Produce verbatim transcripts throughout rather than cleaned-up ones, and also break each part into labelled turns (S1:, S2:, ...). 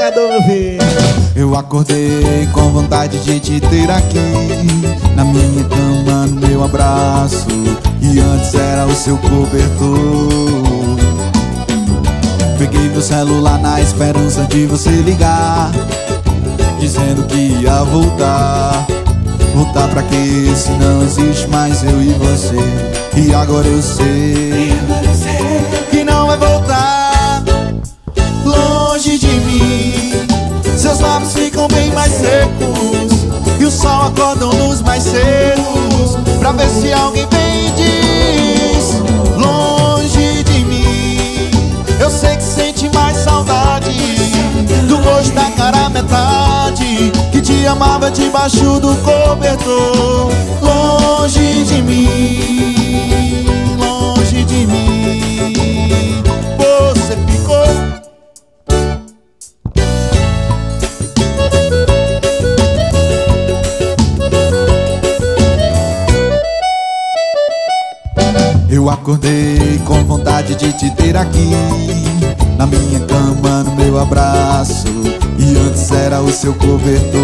S1: pegador, meu filho.
S2: Eu acordei com vontade de te ter aqui na minha cama, no meu abraço, e antes era o seu cobertor. Peguei meu celular na esperança de você ligar, dizendo que ia voltar. Voltar pra quê, se não existe mais eu e você? E agora eu sei que não vai voltar longe de mim. Seus lábios ficam bem mais secos e o sol acorda-nos mais cedo, pra ver se alguém vem e diz longe de mim. Eu sei que sente mais saudade do gosto da cara metade, que te amava debaixo do cobertor. Longe de mim, longe de mim, você ficou. Eu acordei com vontade de te ter aqui na minha cama, no meu abraço, e antes era o seu cobertor.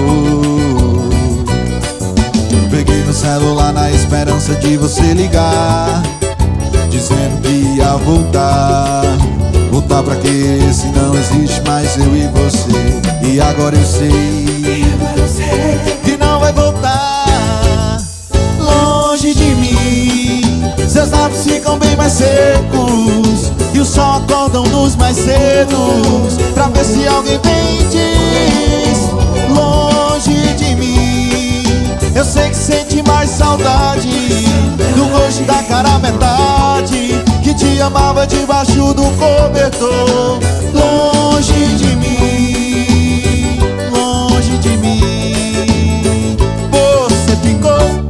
S2: Peguei no celular na esperança de você ligar, dizendo que ia voltar. Voltar pra quê, se não existe mais eu e você? E agora eu sei que não vai voltar longe de mim. Seus lábios ficam bem mais secos e o sol acordam-nos mais cedos, pra ver se alguém vem e diz longe de mim. Eu sei que sente mais saudade do gosto da cara metade, que te amava debaixo do cobertor. Longe de mim, longe de mim, você ficou.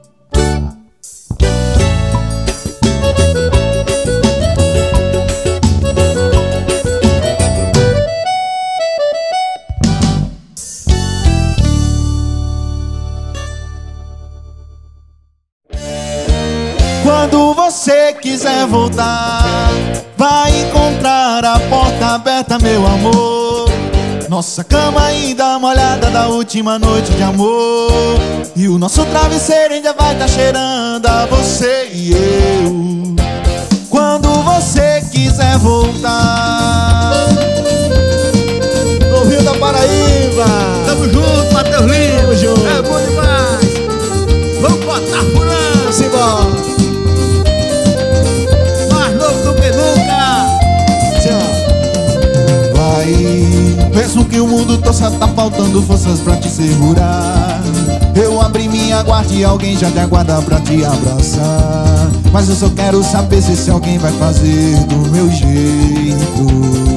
S2: Quando você quiser voltar, vai encontrar a porta aberta, meu amor. Nossa cama ainda molhada da última noite de amor, e o nosso travesseiro ainda vai estar cheirando a você e eu. Quando você quiser voltar,
S1: No Rio da Paraíba.
S3: Tamo junto, Matheus Lima.
S1: Tamo junto.
S3: É bom demais. Vamos botar fulano.
S1: Simbora.
S3: Mais novo do que nunca.
S2: Vai, mesmo que o mundo torça, tá faltando forças pra te segurar. Eu abri minha guarda e alguém já te aguarda pra te abraçar. Mas eu só quero saber se esse alguém vai fazer do meu jeito.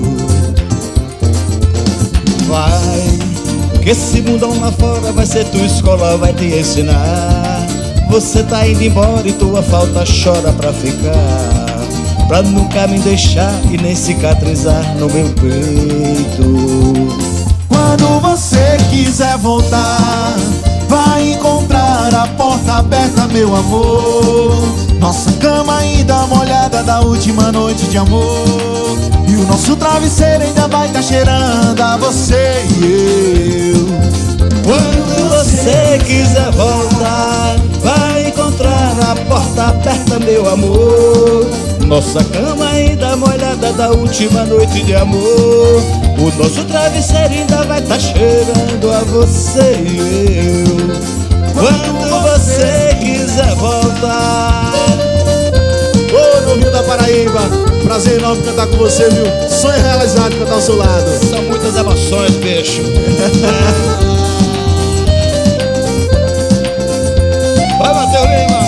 S4: Vai, que esse mundão lá fora vai ser tua escola, vai te ensinar. Você tá indo embora e tua falta chora pra ficar, pra nunca me deixar e nem cicatrizar no meu peito.
S2: Quando você quiser voltar, vai encontrar a porta aberta, meu amor. Nossa cama ainda molhada da última noite de amor, e o nosso travesseiro ainda vai estar cheirando a você e eu.
S4: Quando você quiser voltar, vai encontrar a porta aberta, meu amor. Nossa cama ainda molhada da última noite de amor, o nosso travesseiro ainda vai estar cheirando a você e eu. Quando você quiser voltar.
S1: Ô, no Rio da Paraíba, prazer enorme cantar com você, viu? Sonho realizado cantar ao seu lado.
S4: São muitas emoções, bicho. Vai, Matheus Lima.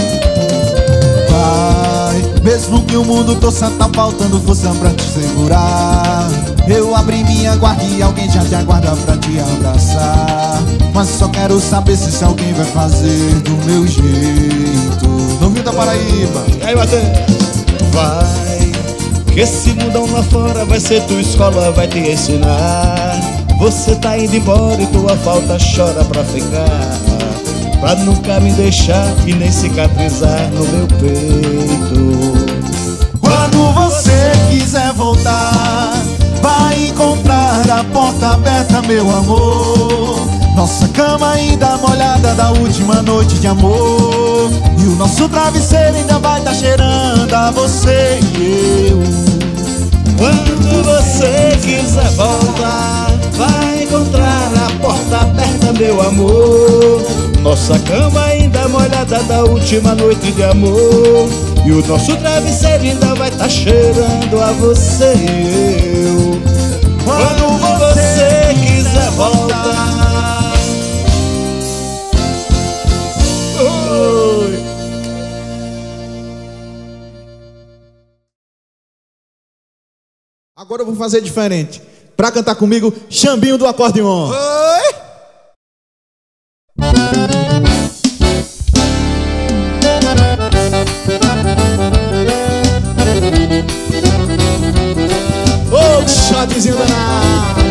S2: Vai, mesmo que o mundo torça, tá faltando força pra te segurar. Eu abri minha guarda e alguém já te aguarda pra te abraçar. Mas só quero saber se esse alguém vai fazer do meu jeito. No Rio da Paraíba.
S4: E aí, Matheus? Vai, que esse mundão lá fora vai ser tua escola, vai te ensinar. Você tá indo embora e tua falta chora pra ficar, pra nunca me deixar e nem cicatrizar no meu peito.
S2: Quando você quiser voltar, vai encontrar a porta meu amor. Nossa cama ainda molhada da última noite de amor. E o nosso travesseiro ainda vai tá cheirando a você e eu.
S4: Quando você quiser voltar, vai encontrar a porta aberta, meu amor. Nossa cama ainda molhada da última noite de amor. E o nosso travesseiro ainda vai tá cheirando a você e eu. Quando você quiser voltar.
S1: Oi. Agora eu vou fazer diferente. Pra cantar comigo, Xambinho do acordeon.
S3: Oi!
S1: Ô, shotzinho danado.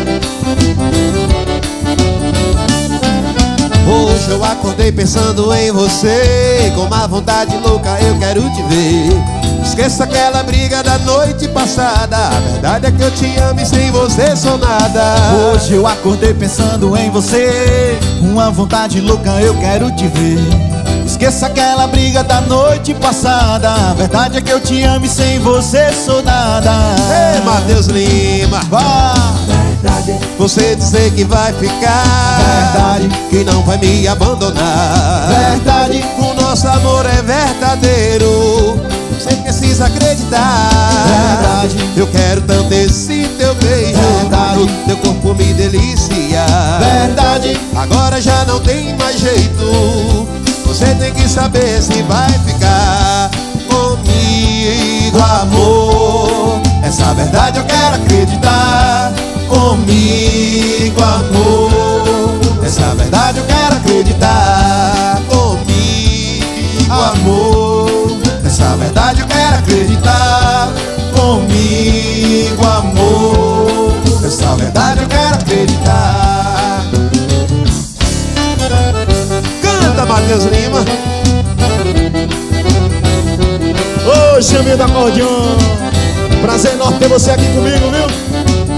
S3: Hoje eu acordei pensando em você, com uma vontade louca eu quero te ver. Esqueça aquela briga da noite passada, a verdade é que eu te amo e sem você sou nada.
S2: Hoje eu acordei pensando em você, uma vontade louca eu quero te ver. Esqueça aquela briga da noite passada, a verdade é que eu te amo e sem você sou nada.
S3: Ei, Matheus Lima,
S2: Vá.
S3: verdade, você dizer que vai ficar,
S2: Verdade.
S3: que não vai me abandonar.
S2: Verdade.
S3: O nosso amor é verdadeiro, você precisa acreditar.
S2: Verdade.
S3: Eu quero tanto esse teu beijo,
S2: Verdade.
S3: o teu corpo me delicia.
S2: Verdade.
S3: Agora já não tem mais jeito, você tem que saber se vai ficar comigo, amor.
S2: Essa verdade eu quero acreditar. Comigo, amor. Essa verdade eu quero acreditar.
S3: Comigo,
S2: Amor. Essa verdade eu quero acreditar. Comigo, amor. Essa verdade eu quero acreditar.
S3: Canta, Matheus Lima.
S1: Ô, Xambinho do acordeon. Prazer enorme ter você aqui comigo, viu?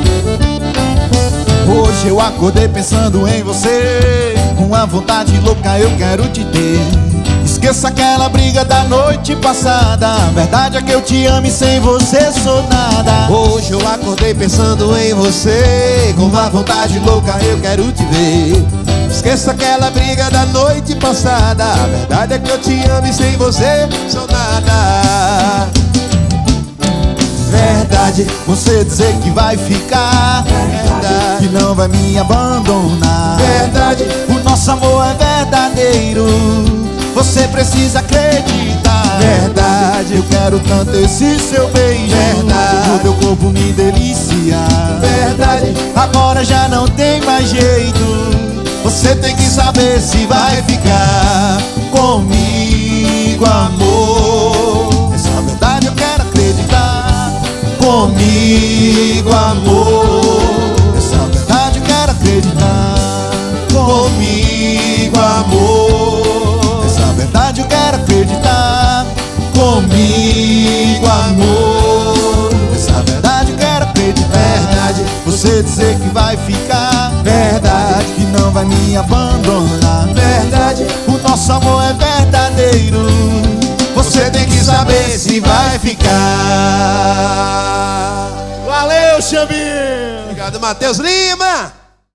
S2: Hoje eu acordei pensando em você, uma vontade louca eu quero te ter. Esqueça aquela briga da noite passada, a verdade é que eu te amo e sem você sou nada.
S3: Hoje eu acordei pensando em você, com uma vontade louca eu quero te ver. Esqueça aquela briga da noite passada, a verdade é que eu te amo e sem você sou nada.
S2: Verdade, você dizer que vai ficar. Verdade, que não vai me abandonar.
S3: Verdade,
S2: o nosso amor é verdadeiro, você precisa acreditar.
S3: Verdade,
S2: eu quero tanto esse seu beijo.
S3: Verdade,
S2: o teu corpo me delicia.
S3: Verdade,
S2: agora já não tem mais jeito, você tem que saber se vai ficar comigo, amor. Essa verdade eu quero acreditar. Comigo, amor. Essa verdade eu quero acreditar. Comigo, amor. Essa verdade eu quero acreditar. Comigo, amor. Essa verdade eu quero acreditar.
S3: Verdade,
S2: você dizer que vai ficar.
S3: Verdade,
S2: que não vai me abandonar.
S3: Verdade,
S2: o nosso amor é verdadeiro, você tem que saber se vai ficar.
S1: Valeu, Xambinho!
S3: Obrigado, Matheus Lima.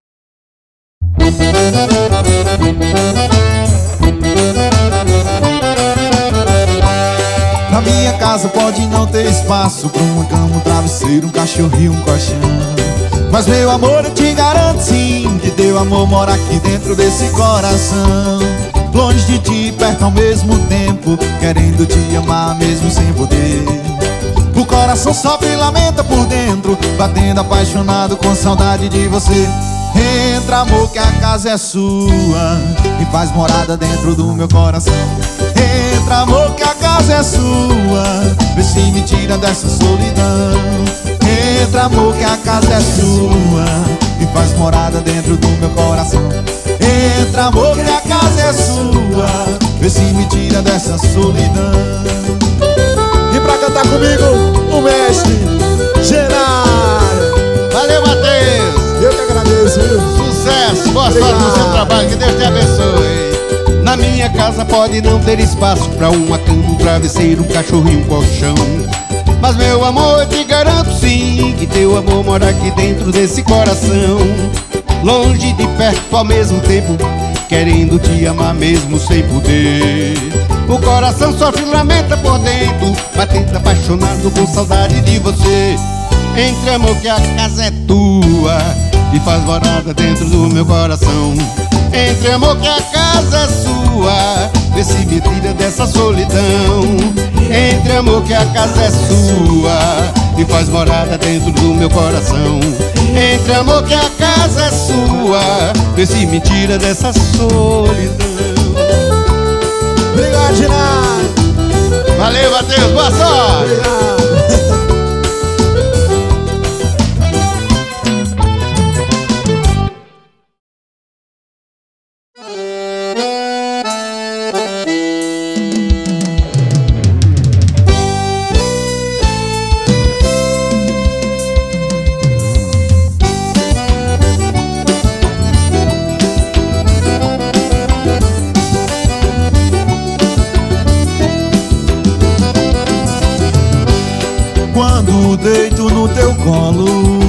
S2: Na minha casa pode não ter espaço pra uma cama, um travesseiro, um cachorro e um colchão, mas meu amor eu te garanto sim, que teu amor mora aqui dentro desse coração. Longe de ti, perto ao mesmo tempo, querendo te amar mesmo sem poder. O coração sofre e lamenta por dentro, batendo apaixonado com saudade de você. Entra, amor, que a casa é sua e faz morada dentro do meu coração. Entra, amor, que a casa é sua, vê se me tira dessa solidão. Entra, amor, que a casa é sua e faz morada dentro do meu coração. Entra, amor, que a casa é sua, vê se me tira dessa solidão.
S1: E pra cantar comigo, o mestre Gerard.
S3: Valeu, Matheus.
S1: Eu que agradeço, viu?
S3: casa pode não ter espaço pra uma cama, um travesseiro, um cachorro e um colchão. Mas meu amor, eu te garanto sim, que teu amor mora aqui dentro desse coração. Longe de perto ao mesmo tempo, querendo te amar mesmo sem poder. O coração sofre e lamenta por dentro, batendo apaixonado com saudade de você. Entre amor que a casa é tua e faz morada dentro do meu coração. Entre amor que a casa é sua, vê se me tira dessa solidão. Entre amor que a casa é sua e faz morada dentro do meu coração. Entre amor que a casa é sua, vê se me tira dessa solidão.
S1: Obrigado, Ginaldo.
S3: Valeu, Matheus, boa sorte.
S1: Obrigado.
S2: Quando deito no teu colo,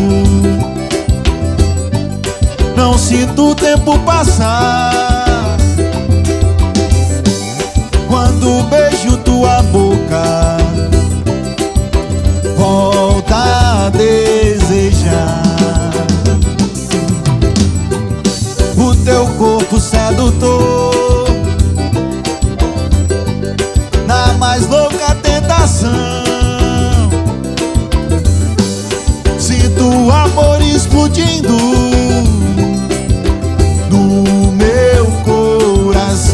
S2: não sinto o tempo passar. Quando beijo tua boca, volta a desejar. O teu corpo sedutor, na mais louca tentação. Sinto amor explodindo no meu coração.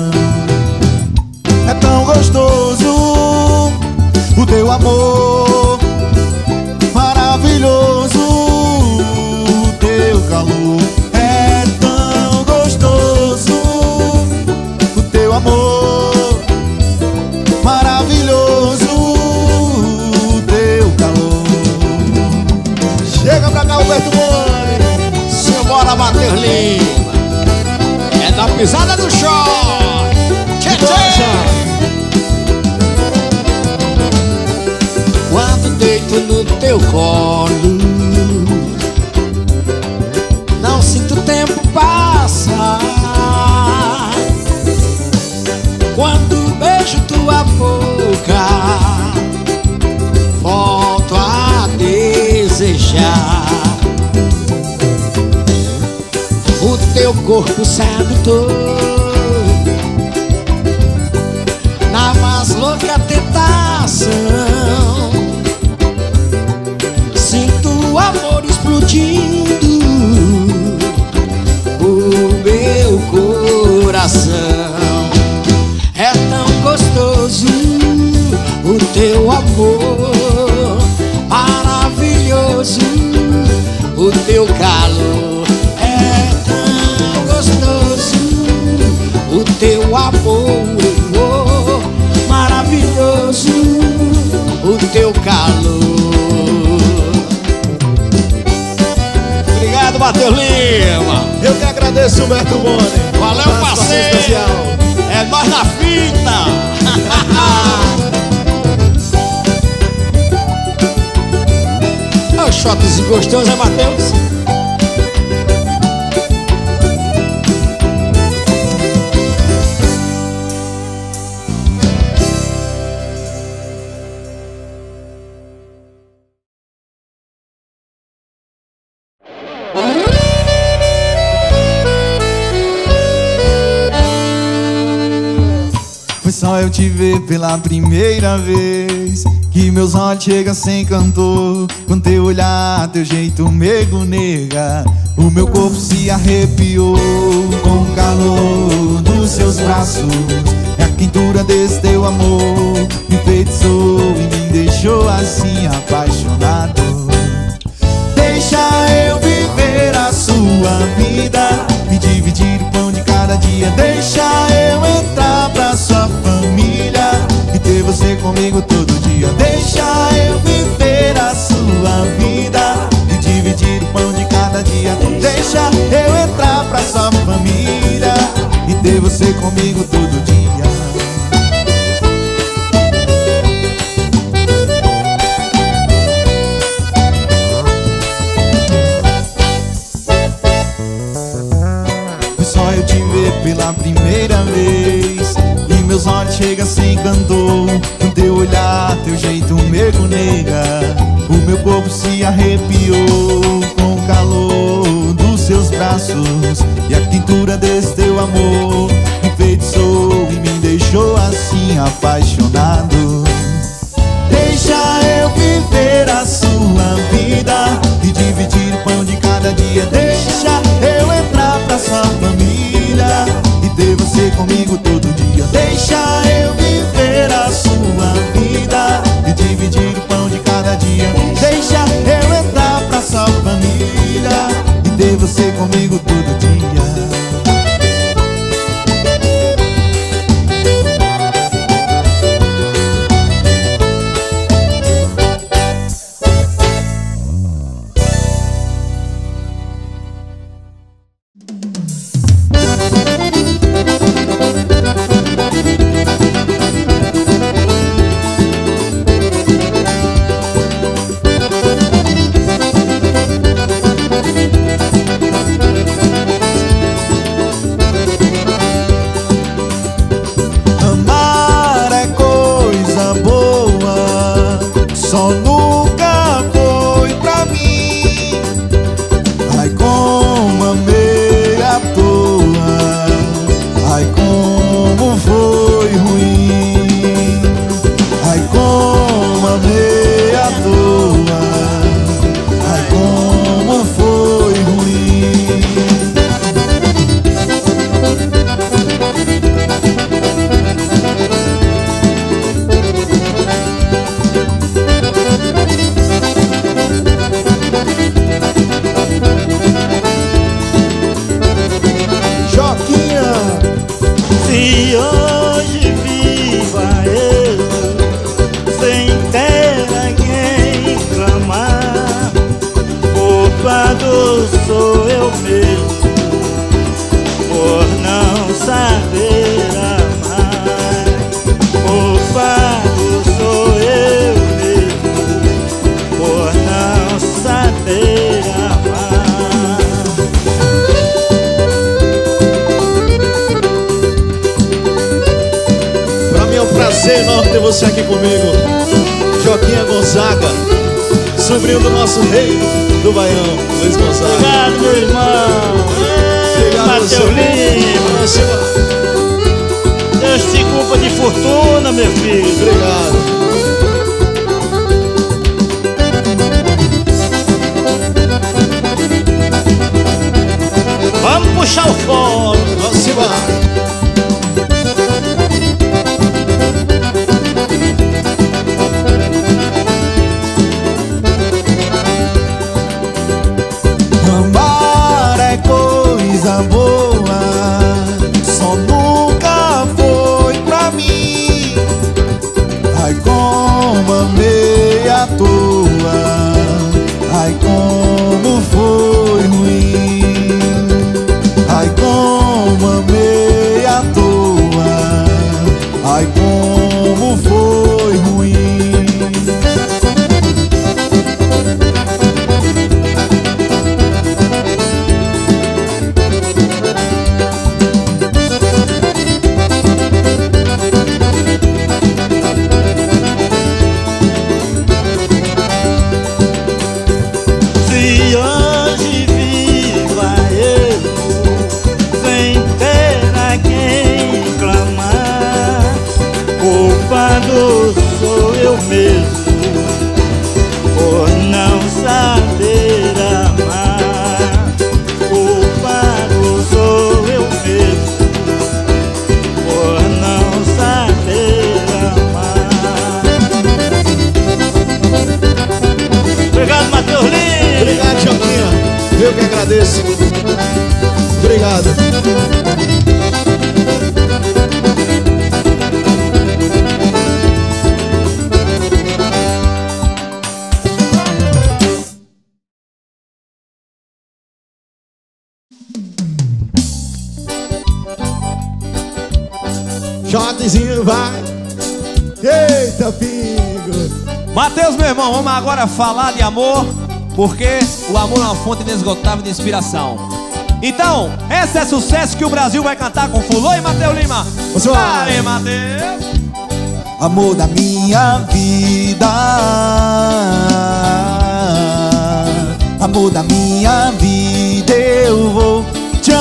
S2: É tão gostoso o teu amor, maravilhoso o teu calor. É tão gostoso o teu amor, maravilhoso o teu calor.
S1: Chega pra cá, Alberto Boni.
S3: Simbora, Matheus Lima. É da pisada do show. Tchê, tchê. Quando deito no teu colo, não sinto o tempo passar. Quando beijo tua boca, volto a desejar. O teu corpo sedutor, na mais louca tentação. Sinto o amor explodindo o meu coração. É tão gostoso o teu amor, maravilhoso o teu calor. É tão gostoso o teu amor, maravilhoso o teu calor. Obrigado, Matheus Lima.
S1: Eu que agradeço, Humberto Boni.
S3: Valeu, parceiro.
S1: Especial.
S3: É nós na fita. O shotzinho gostoso, é, Matheus?
S2: Foi só eu te ver pela primeira vez que meus olhos chegam sem cantor. Com teu olhar, teu jeito meigo, nega, o meu corpo se arrepiou com o calor dos seus braços. E a quentura desse teu amor me enfeitiçou e me deixou assim apaixonado. Deixa eu viver a sua vida e dividir o pão de cada dia. Deixa eu entrar pra sua família e ter você comigo todo dia. Deixa eu viver a sua vida e dividir o pão de cada dia. Deixa eu entrar pra sua família e ter você comigo todo dia. Foi só eu te ver pela primeira vez e meus olhos chegam sem cantor. No teu olhar, teu jeito mego, nega, o meu corpo se arrepiou com o calor dos seus braços e a quentura desse teu amor me enfeitiçou e me deixou assim apaixonado. Deixa eu viver a sua vida e dividir o pão de cada dia. Deixa eu entrar pra sua família e ter você comigo todo dia. Deixa eu viver a sua vida e dividir o pão de cada dia. Deixa eu entrar pra sua família e ter você comigo todo dia. Só nunca foi pra mim. Ai, como amei à toa. Ai, como foi ruim. Ai, como amei à toa. Ai, como foi ruim.
S4: Se hoje viva eu sem ter a quem clamar, culpado sou eu mesmo por não saber amar. Culpado sou eu mesmo por não saber amar.
S1: Prazer enorme ter você aqui comigo, Joquinha Gonzaga, sobrinho do nosso rei do Baião, Luiz Gonzaga.
S4: Obrigado, meu irmão.
S1: Obrigado,
S4: Mateus Lima. Deus te culpa de fortuna, meu filho.
S1: Obrigado.
S4: Vamos puxar o fole.
S1: Vamos embora.
S2: Coisa boa, só nunca foi pra mim. Ai, como amei à toa. Ai, como foi ruim. Ai, como amei à toa. Ai, como foi ruim.
S4: Culpado sou eu mesmo por não saber amar. Culpado sou eu mesmo por não saber amar. Obrigado, Mateus Lima.
S1: Obrigado, Joquinha. Eu que agradeço. Obrigado. shotzinho, vai. Eita, pingo.
S5: Mateus, meu irmão, vamos agora falar de amor, porque o amor é uma fonte inesgotável de inspiração. Então, esse é sucesso que o Brasil vai cantar com Fulô e Mateus Lima. Vai, Mateus.
S2: Amor da minha vida, amor da minha vida, eu vou te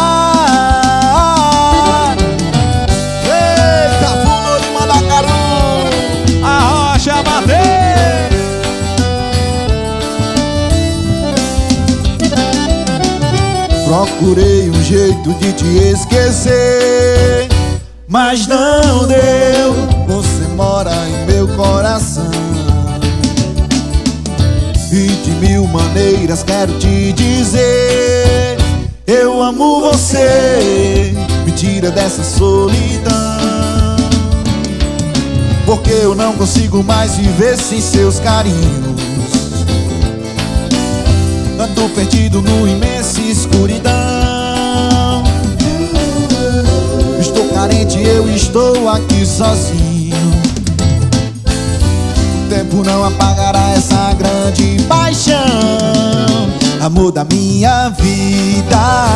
S2: amar.
S3: Eita, Fulô de Mandacaru,
S5: a rocha, Mateus.
S2: Procurei um jeito de te esquecer, mas não deu. Você mora em meu coração e de mil maneiras quero te dizer: eu amo você, me tira dessa solidão, porque eu não consigo mais viver sem seus carinhos. Ando perdido no imensa escuridão. Estou carente, eu estou aqui sozinho. O tempo não apagará essa grande paixão. Amor da minha vida,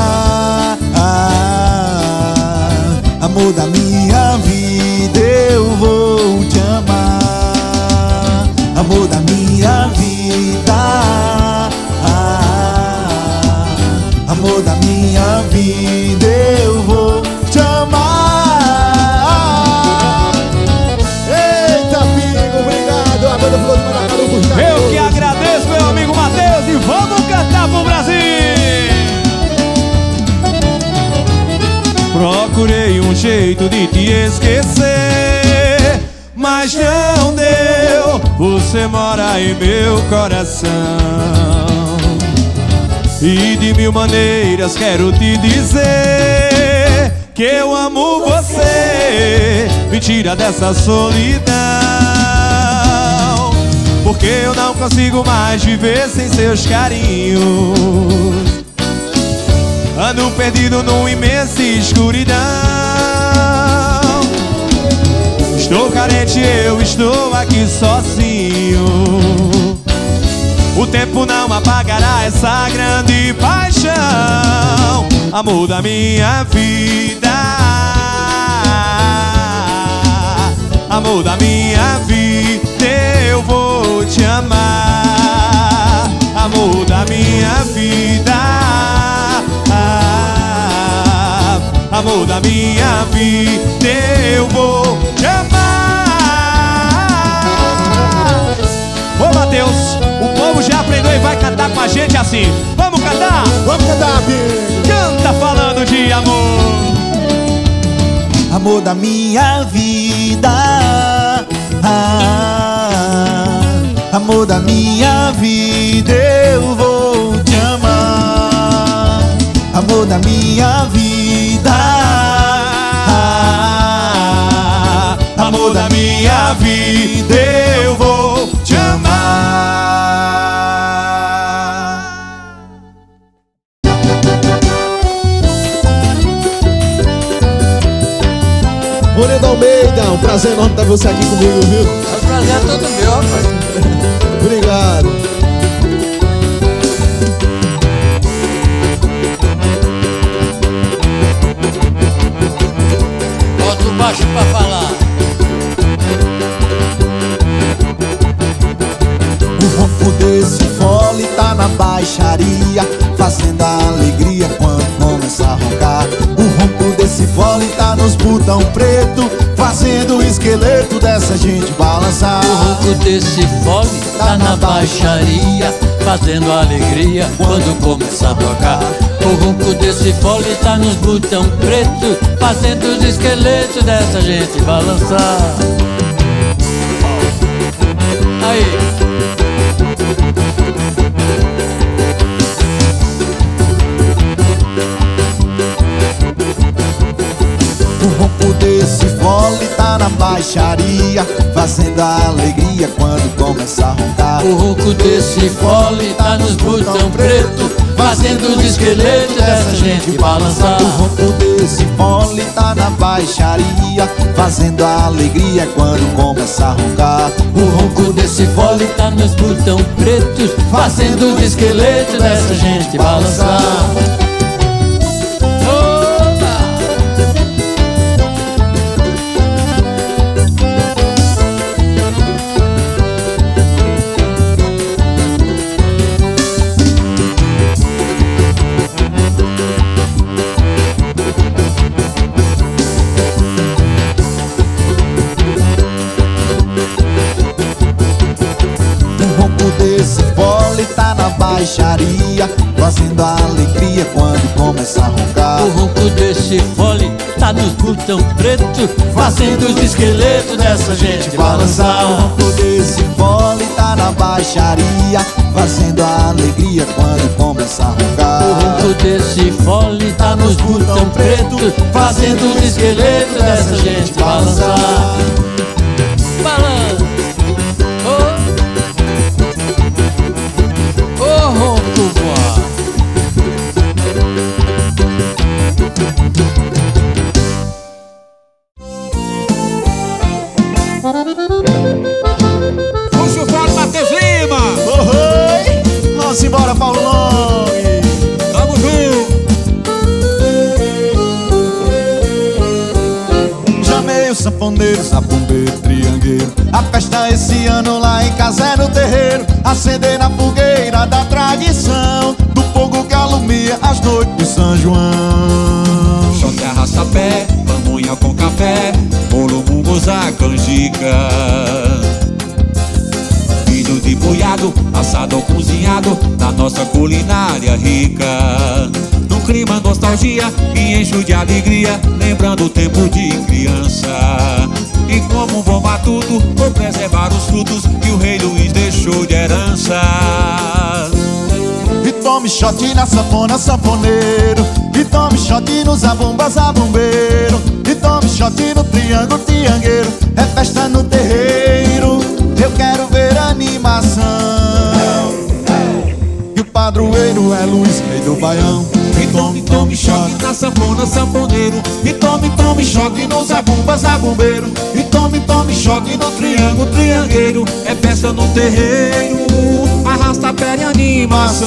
S2: ah, amor da minha vida, eu vou te amar. Amor da minha vida, ah, amor da minha vida, eu vou te amar.
S3: eita, pingo, obrigado. A banda Fulô de Mandacaru por estar
S5: Eu
S3: conosco.
S5: que agradeço, meu amigo Mateus, e vamos cantar pro Brasil. Procurei um jeito de te esquecer, mas não deu. Você mora em meu coração e de mil maneiras quero te dizer que eu amo você. Me tira dessa solidão, porque eu não consigo mais viver sem seus carinhos. Ando perdido numa imensa escuridão. Estou carente, eu estou aqui sozinho. O tempo não apagará essa grande paixão. Amor da minha vida, amor da minha vida, eu vou te amar. Amor da minha vida, amor da minha vida, eu vou te amar. Ô Mateus, o povo já aprendeu e vai cantar com a gente assim. Vamos cantar?
S3: Vamos cantar, pingo.
S5: Canta falando de amor.
S2: Amor da minha vida, ah, amor da minha vida, eu vou te amar. Amor da minha vida, ah, amor da minha vida, eu vou te amar.
S1: Moreira Almeida, um prazer enorme ter você aqui comigo, viu?
S6: O prazer é todo meu, rapaz.
S1: Obrigado.
S6: Bota o baixo pra falar.
S2: O ronco desse fole tá na baixaria, fazendo a alegria quando começa a roncar. O ronco desse fole tá nos botão preto, fazendo o esqueleto dessa gente balançar.
S6: O ronco desse fole tá na baixaria, fazendo alegria quando começa a tocar. O ronco desse fole tá nos botão preto, fazendo os esqueletos dessa gente balançar. Aí.
S2: O ronco desse fole tá na baixaria, fazendo a alegria quando começa a roncar.
S6: O ronco desse fole tá nos botão preto, fazendo os esqueletos dessa gente balançar.
S2: O ronco desse fole tá na baixaria, fazendo a alegria quando começa a roncar.
S6: O ronco desse fole tá nos botão pretos, fazendo os esqueletos dessa gente balançar.
S2: Tá na baixaria, fazendo a alegria quando começa a roncar.
S6: O ronco desse fole tá nos botão preto, fazendo os esqueletos dessa gente balançar.
S2: O ronco desse fole tá na baixaria, fazendo a alegria quando começa a roncar.
S6: O ronco desse fole tá nos botão preto, fazendo os esqueletos dessa gente balançar. Balança.
S1: Puxa o fone, Matheus Lima. Oi, vamos embora, Paulo Long. Tamo junto.
S2: Chamei o sanfoneiro, zabumbeiro, triangueiro. A festa esse ano lá em casa é no terreiro. Acender na fogueira da tradição, do fogo que alumia as noites de São João.
S7: Xote arrasta-pé, pamonha com café, bolo, munguzá, canjica. Milho de boiado, assado ou cozinhado, na nossa culinária rica. Num clima nostalgia, me encho de alegria, lembrando o tempo de criança. E como vou matuto, vou preservar os frutos que o rei Luiz deixou de herança.
S2: E tome shot na sanfona, sanfoneiro. E tome shot no zabumba, zabumbeiro. E tome shot no triângulo, triangueiro. É festa no terreiro, eu quero ver animação. E o padroeiro é Luiz, rei do Baião.
S7: E tome, tome choque na sanfona, sanfoneiro. E tome, tome choque no zabumba, zabumbeiro. E tome, tome choque no triângulo, triangueiro. É festa no terreiro, arrasta pé e animação.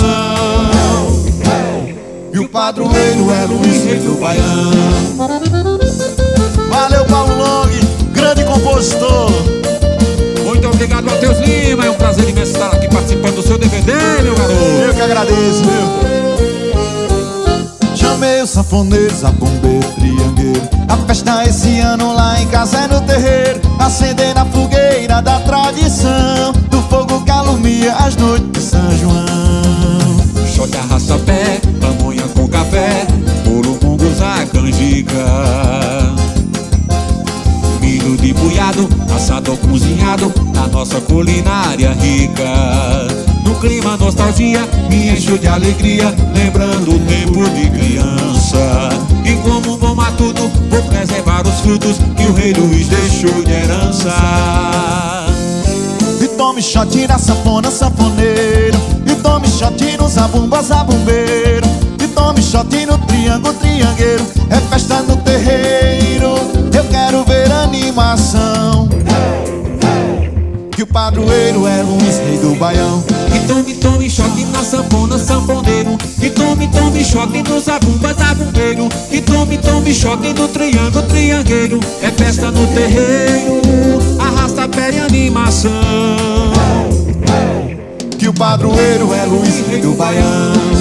S2: E o padroeiro é Luiz, rei do Baião.
S1: Valeu, Paulo Long, grande compositor.
S7: Muito obrigado, Matheus Lima. É um prazer imenso estar aqui participando do seu D V D, meu garoto.
S1: Eu que agradeço, viu?
S2: Chamei o sanfoneiro, zabumbeiro, triangueiro. A festa esse ano lá em casa é no terreiro. Acender na fogueira da tradição, do fogo que alumia as noites de São João.
S7: Xote arrasta-pé, pamonha com café, bolo, munguzá, canjica. Milho de buiado, assado ou cozinhado, na nossa culinária rica. No clima nostalgia, me encho de alegria, lembrando o tempo de criança. E como bom matuto, vou preservar os frutos que o rei Luiz deixou de herança.
S2: E tome shot na sanfona, sanfoneiro. E tome shot no zabumba, zabumbeiro. E tome shot no triângulo, triangueiro. É festa no terreiro, eu quero ver animação. Que o padroeiro é Luiz, rei do Baião.
S7: E tome, tome choque na sanfona, sanfoneiro. E tome, tome choque no zabumba, zabumbeiro. E tome, tome choque no triângulo, triangueiro. É festa no terreiro, arrasta pé e animação.
S2: Que o padroeiro é Luiz, rei do Baião.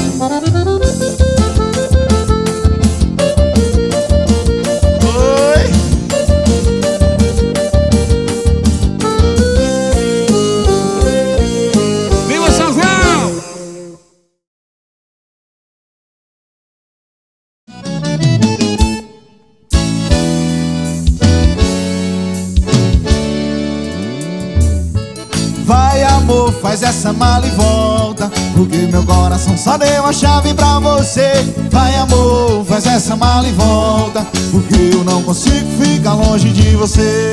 S2: Faz essa mala e volta, porque meu coração só deu a chave pra você. Vai amor, faz essa mala e volta, porque eu não consigo ficar longe de você.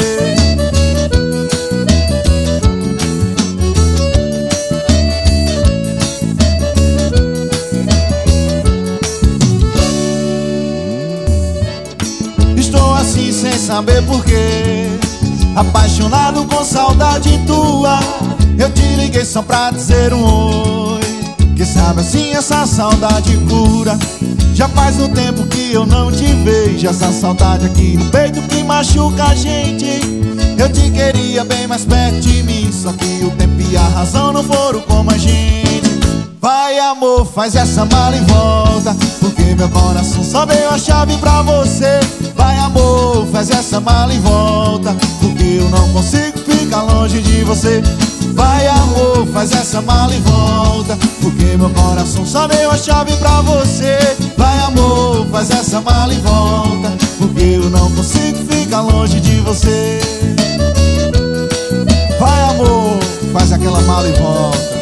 S2: saber porquê. Apaixonado com saudade tua, eu te liguei só pra dizer um oi. Que sabe assim essa saudade cura. Já faz um tempo que eu não te vejo. Essa saudade aqui no peito que machuca a gente. Eu te queria bem mais perto de mim, só que o tempo e a razão não foram como a gente. Vai amor, faz essa mala e volta, porque meu coração só deu a chave pra você. Vai amor, faz essa mala e volta, porque eu não consigo ficar longe de você. Vai amor, faz essa mala e volta, porque meu coração só deu a chave pra você. Vai amor, faz essa mala e volta, porque eu não consigo ficar longe de você. Vai amor, faz aquela mala e volta.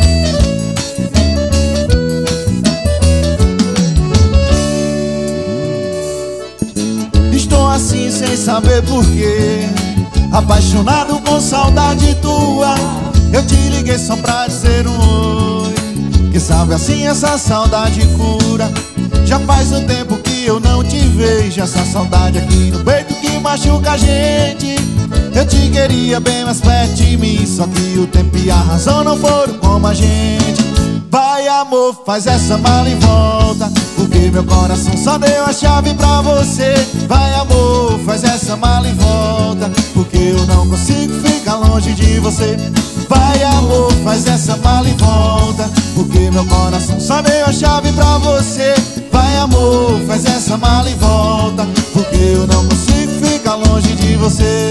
S2: Estou assim sem saber porquê, apaixonado com saudade tua. Eu te liguei só pra dizer um oi. Que sabe assim essa saudade cura. Já faz um tempo que eu não te vejo. Essa saudade aqui no peito que machuca a gente. Eu te queria bem mais perto de mim, só que o tempo e a razão não foram como a gente. Vai amor, faz essa mala e volta, porque meu coração só deu a chave pra você. Vai amor, faz essa mala e volta, porque eu não consigo ficar longe de você. Vai amor, faz essa mala e volta, porque meu coração só deu a chave pra você. Vai amor, faz essa mala e volta, porque eu não consigo ficar longe de você.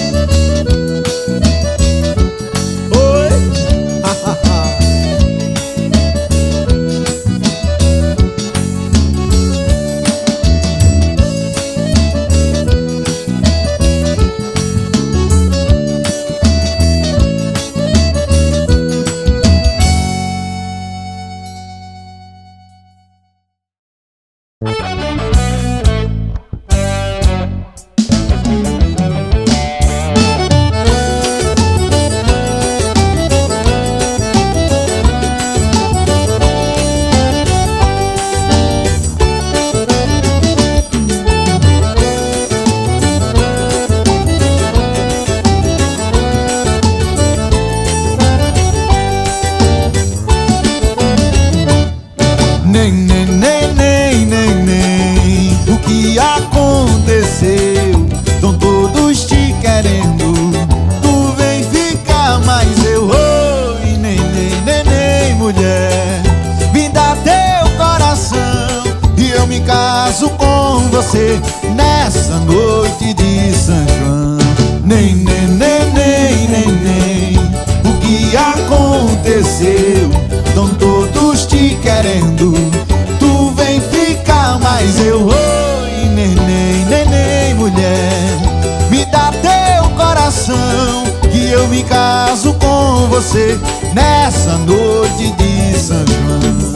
S2: Nessa noite de São João, nem, nem, nem, nem, nem, nem. O que aconteceu? Tão todos te querendo. Tu vem ficar, mas eu oi, neném, neném, mulher. Me dá teu coração, que eu me caso com você nessa noite de São João.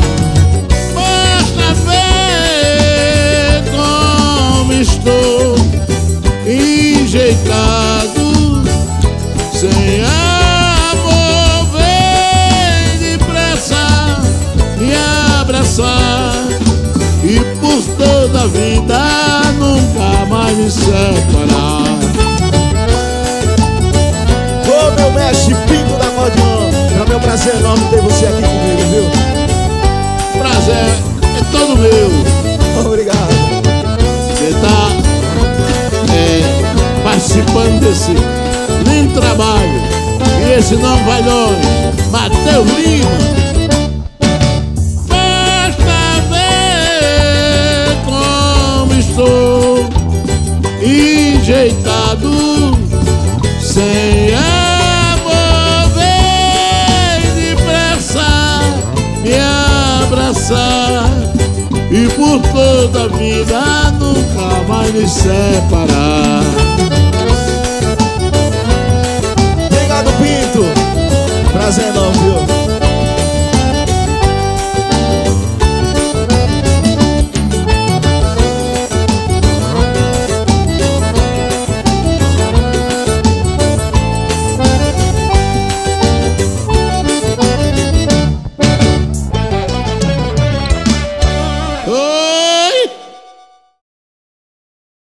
S8: Estou enjeitado, sem amor, vem depressa me abraçar, e por toda a vida nunca mais me separar.
S1: Ô meu mestre Pinto da acordeon, é meu prazer enorme ter você aqui comigo, viu?
S8: Prazer é todo meu.
S1: Obrigado.
S8: Você tá é, participando desse lindo trabalho, e esse não vai longe, Mateus Lima. Basta ver como estou enjeitado, sem amor, vem depressa me abraçar, e por toda a vida nunca mais me separar.
S1: Obrigado, Pinto. Prazer enorme, viu?